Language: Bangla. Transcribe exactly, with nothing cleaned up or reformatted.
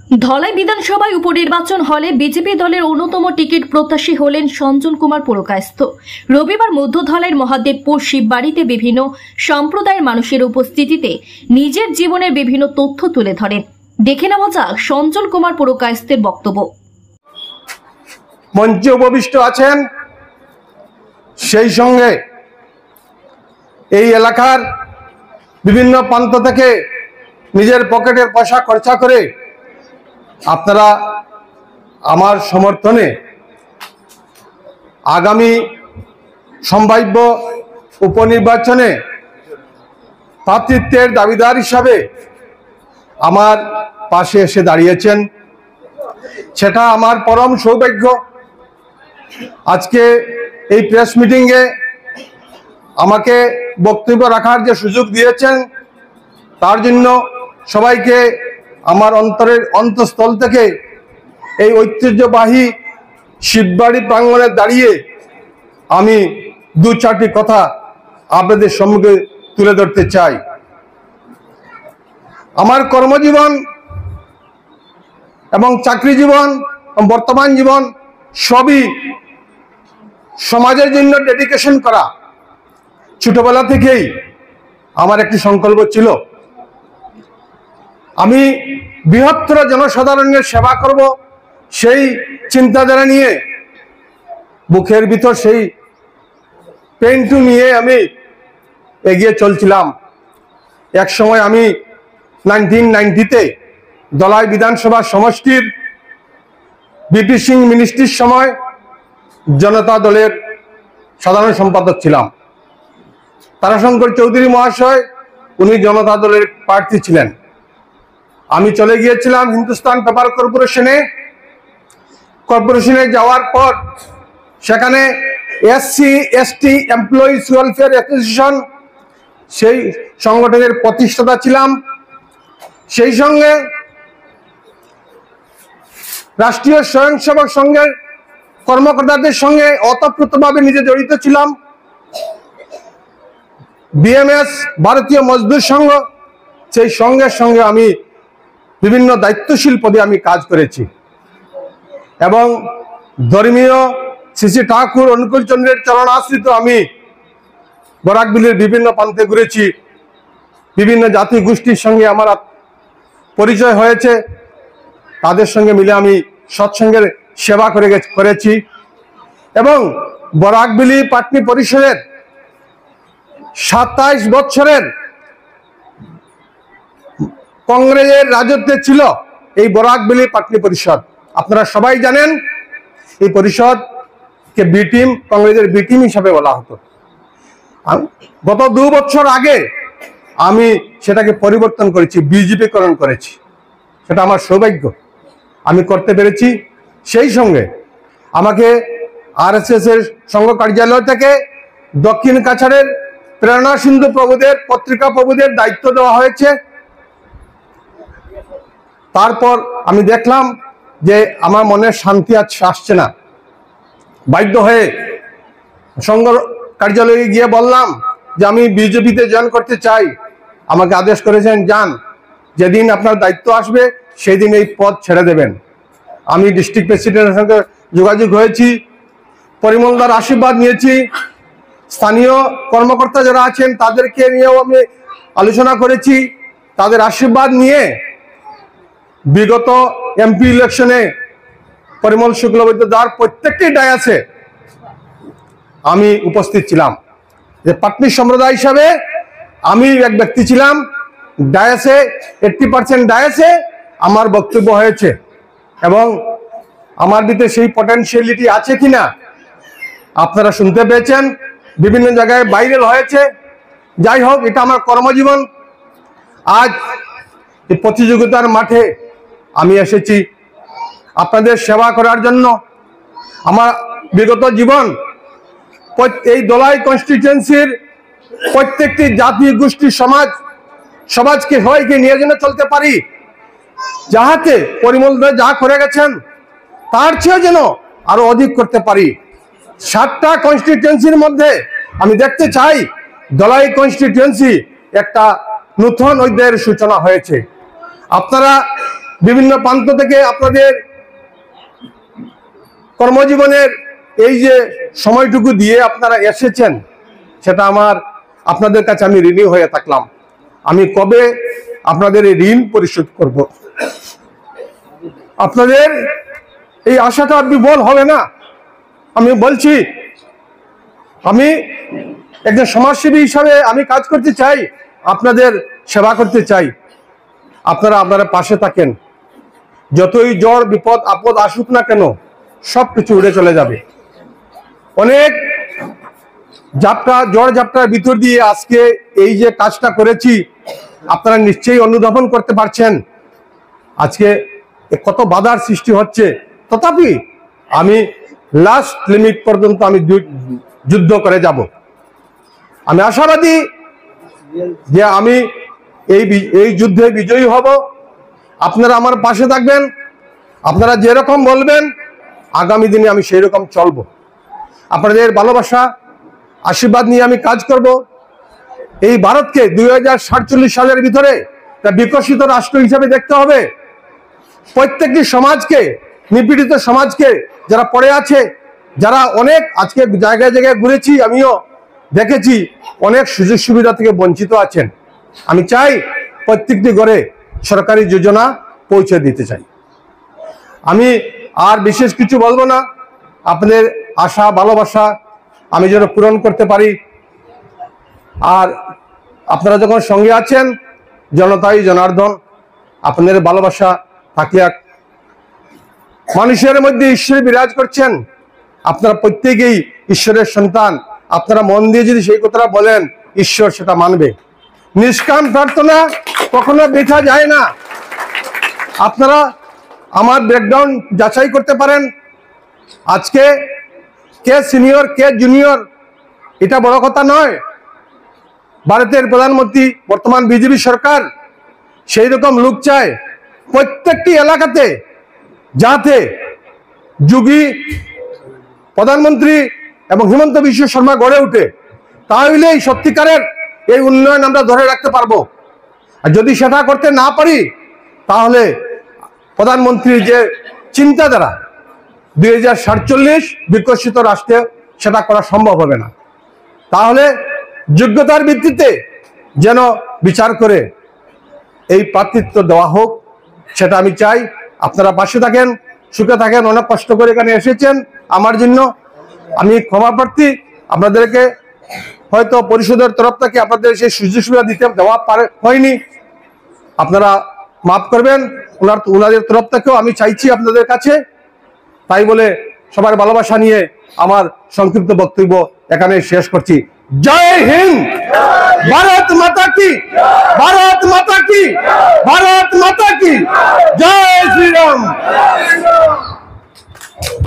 ধলাই বিধানসভায় উপনির্বাচন হলে বিজেপি দলের অন্যতম টিকিট প্রত্যাশী হলেন সঞ্জন কুমার পুরকায়স্থ। রবিবার মধ্য ধলাইয়ের মহাদেবপুর শিববাড়িতে বিভিন্ন সম্প্রদায়ের মানুষের উপস্থিতিতে নিজের জীবনের বিভিন্ন তথ্য তুলে ধরেন। দেখে নেওয়া যাক সঞ্জন কুমার পুরকায়স্থের বক্তব্য। মঞ্চে উপবিষ্ট আছেন, সেই সঙ্গে এই এলাকার বিভিন্ন প্রান্ত থেকে নিজের পকেটের পয়সা খরচা করে আপনারা আমার সমর্থনে আগামী সম্ভাব্য উপনির্বাচনে প্রার্থিত্বের দাবিদার হিসাবে আমার পাশে এসে দাঁড়িয়েছেন। সেটা আমার পরম সৌভাগ্য। আজকে এই প্রেস মিটিংয়ে আমাকে বক্তব্য রাখার যে সুযোগ দিয়েছেন তার জন্য সবাইকে আমার অন্তরের অন্তঃস্থল থেকে এই ঐতিহ্যবাহী শিববাড়ি প্রাঙ্গণে দাঁড়িয়ে আমি দু চারটি কথা আপনাদের সম্মুখে তুলে ধরতে চাই। আমার কর্মজীবন এবং চাকরি জীবন বর্তমান জীবন সবই সমাজের জন্য ডেডিকেশন করা। ছোটবেলা থেকেই আমার একটি সংকল্প ছিল, আমি বৃহত্তর জনসাধারণের সেবা করব। সেই চিন্তাধারা নিয়ে বুকের ভিতর সেই পেনটু নিয়ে আমি এগিয়ে চলছিলাম। এক সময় আমি নাইনটিন নাইনটিতে ধলাই বিধানসভা সমষ্টির বিপি সিং মিনিস্ট্রির সময় জনতা দলের সাধারণ সম্পাদক ছিলাম। তারাশঙ্কর চৌধুরী মহাশয় উনি জনতা দলের প্রার্থী ছিলেন। আমি চলে গিয়েছিলাম হিন্দুস্তান পেপার কর্পোরেশনে। কর্পোরেশনে যাওয়ার পর সেখানে SC ST employees welfare association সেই সংগঠনের প্রতিষ্ঠাতা ছিলাম। সেই সঙ্গে রাষ্ট্রীয় স্বয়ংসেবক সংঘের কর্মকর্তাদের সঙ্গে ওতপ্রোতভাবে নিজে জড়িত ছিলাম। বিএমএস ভারতীয় মজদুর সংঘ, সেই সংঘের সঙ্গে আমি বিভিন্ন দায়িত্বশীল পদে আমি কাজ করেছি এবং ধর্মীয় শ্রী শ্রী ঠাকুর অনুকূল চন্দ্রের চরণাশ্রিত আমি বরাকবিলের বিভিন্ন প্রান্তে ঘুরেছি। বিভিন্ন জাতি গোষ্ঠীর সঙ্গে আমার পরিচয় হয়েছে, তাদের সঙ্গে মিলে আমি সৎসঙ্গের সেবা করে করেছি এবং বরাকবিলি পাটনি পরিষদের সাতাইশ বছরের কংগ্রেসের রাজত্বে ছিল এই বরাকবিলি পাটনি পরিষদ। আপনারা সবাই জানেন এই পরিষদকে বি টিম, কংগ্রেসের বি টিম হিসাবে বলা হতো। গত দু বছর আগে আমি সেটাকে পরিবর্তন করেছি, বিজেপিকরণ করেছি। সেটা আমার সৌভাগ্য, আমি করতে পেরেছি। সেই সঙ্গে আমাকে আর এস এস এর সংঘ কার্যালয় থেকে দক্ষিণ কাছাড়ের প্রেরণা সিন্ধু প্রভুদের পত্রিকা প্রভুদের দায়িত্ব দেওয়া হয়েছে। তারপর আমি দেখলাম যে আমার মনে শান্তি আসছে না। বাধ্য হয়ে সংঘ কার্যালয়ে গিয়ে বললাম যে আমি বিজেপিতে জয়েন করতে চাই। আমাকে আদেশ করেছেন, যান, যেদিন আপনার দায়িত্ব আসবে সেই দিন এই পদ ছেড়ে দেবেন। আমি ডিস্ট্রিক্ট প্রেসিডেন্টের সঙ্গে যোগাযোগ হয়েছি, পরিমলদার আশীর্বাদ নিয়েছি, স্থানীয় কর্মকর্তা যারা আছেন তাদেরকে নিয়েও আমি আলোচনা করেছি। তাদের আশীর্বাদ নিয়ে বিগত এমপি ইলেকশনে পরিমল শুক্লবৈদ্যদার প্রত্যেকটি ডায়াসে আমি উপস্থিত ছিলাম। যে পাটনি সম্প্রদায় হিসাবে আমি এক ব্যক্তি ছিলাম ডায়াসে, এইট্টি পার্সেন্ট ডায়াসে আমার বক্তব্য হয়েছে এবং আমার ভিতরে সেই পটেনশিয়ালিটি আছে কিনা আপনারা শুনতে পেয়েছেন, বিভিন্ন জায়গায় ভাইরাল হয়েছে। যাই হোক, এটা আমার কর্মজীবন। আজ এই প্রতিযোগিতার মাঠে আমি এসেছি আপনাদের সেবা করার জন্য। আমার বিগত জীবন এই ধলাই কনস্টিটিউয়েন্সির প্রত্যেকটি জাতি গোষ্ঠী সমাজ সমাজকে সবাইকে নিয়ে যেন চলতে পারি, যাহাতে পরিমলদা যা করে গেছেন তার চেয়ে যেন আরো অধিক করতে পারি। সাতটা কনস্টিটিউয়েন্সির মধ্যে আমি দেখতে চাই ধলাই কনস্টিটিউয়েন্সি একটা নতুন অধ্যায়ের সূচনা হয়েছে। আপনারা বিভিন্ন প্রান্ত থেকে আপনাদের কর্মজীবনের এই যে সময়টুকু দিয়ে আপনারা এসেছেন, সেটা আমার আপনাদের কাছে আমি ঋণী হয়ে থাকলাম। আমি কবে আপনাদের এই ঋণ পরিশোধ করব? আপনাদের এই আশাটা বিফল হবে না। আমি বলছি, আমি একজন সমাজসেবী হিসাবে আমি কাজ করতে চাই, আপনাদের সেবা করতে চাই। আপনারা আপনারা পাশে থাকেন। যতই জ্বর বিপদ আপদ আসুক না কেন, সবকিছু উড়ে চলে যাবে। অনেক যাত্রা জ্বর যাত্রার ভিতর দিয়ে আজকে এই যে কাজটা করেছি, আপনারা নিশ্চয়ই অনুধাবন করতে পারছেন আজকে কত বাধার সৃষ্টি হচ্ছে। তথাপি আমি লাস্ট লিমিট পর্যন্ত আমি যুদ্ধ করে যাব। আমি আশাবাদী যে আমি এই এই যুদ্ধে বিজয়ী হব। আপনারা আমার পাশে থাকবেন। আপনারা যেরকম বলবেন আগামী দিনে আমি সেই রকম চলব। আপনাদের ভালোবাসা আশীর্বাদ নিয়ে আমি কাজ করব। এই ভারতকে দুই হাজার সাতচল্লিশ সালের ভিতরে একটা বিকশিত রাষ্ট্র হিসেবে দেখতে হবে। প্রত্যেকটি সমাজকে, নিপীড়িত সমাজকে, যারা পড়ে আছে, যারা অনেক আজকে জায়গায় জায়গায় ঘুরেছি, আমিও দেখেছি অনেক সুযোগ সুবিধা থেকে বঞ্চিত আছেন। আমি চাই প্রত্যেকটি ঘরে সরকারি যোজনা পৌঁছে দিতে চাই। আমি আর বিশেষ কিছু বলবো না। আপনাদের আশা ভালোবাসা আমি যেন পূরণ করতে পারি। আর আপনারা যখন সঙ্গে আছেন, জনতাই জনার্দন, আপনাদের ভালোবাসা থাকলে মানুষের মধ্যে ঈশ্বর বিরাজ করছেন। আপনারা প্রত্যেকেই ঈশ্বরের সন্তান। আপনারা মন দিয়ে যদি সেই কথাটা বলেন, ঈশ্বর সেটা মানবে। নিষ্কাম প্রার্থনা কখনো বৃথা যায় না। আপনারা আমার ব্যাকগ্রাউন্ড যাচাই করতে পারেন। আজকে কে সিনিয়র কে জুনিয়র এটা বড় কথা নয়। ভারতের প্রধানমন্ত্রী, বর্তমান বিজেপি সরকার সেই রকম লোক চায় প্রত্যেকটি এলাকাতে, যাতে যোগী প্রধানমন্ত্রী এবং হিমন্ত বিশ্ব শর্মা গড়ে উঠে। তাহলেই সত্যিকারের এই উন্নয়ন আমরা ধরে রাখতে পারবো। আর যদি সেটা করতে না পারি, তাহলে প্রধানমন্ত্রীর যে চিন্তাধারা দুই হাজার সাতচল্লিশ বিকশিত রাষ্ট্রে, সেটা করা সম্ভব হবে না। তাহলে যোগ্যতার ভিত্তিতে যেন বিচার করে এই প্রার্থিত্ব দেওয়া হোক, সেটা আমি চাই। আপনারা পাশে থাকেন, সুখে থাকেন। অনেক কষ্ট করে এখানে এসেছেন আমার জন্য, আমি ক্ষমা প্রার্থী। আপনাদেরকে হয়তো পরিষদের তরফ থেকে আপনাদের সেই সুযোগ সুবিধা দিতে দেওয়া পারে হয়নি, আপনারা মাফ করবেন। ওনার ওনাদের তরফ থেকেও আমি চাইছি আপনাদের কাছে। তাই বলে সবার ভালোবাসা নিয়ে আমার সংক্ষিপ্ত বক্তব্য এখানে শেষ করছি। জয় হিন্দ, ভারত মাতা কি, ভারত মাতা কি, ভারত মাতা কি, জয় শ্রীরাম।